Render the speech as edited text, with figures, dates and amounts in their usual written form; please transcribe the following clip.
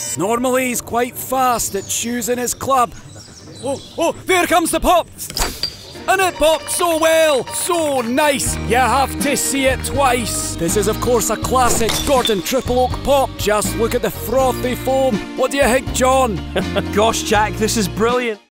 Normally he's quite fast at choosing his club. Oh, there comes the pop! And it popped so well! So nice! You have to see it twice! This is of course a classic Gordon Triple Oak pop. Just look at the frothy foam. What do you think, John? Gosh, Jack, this is brilliant.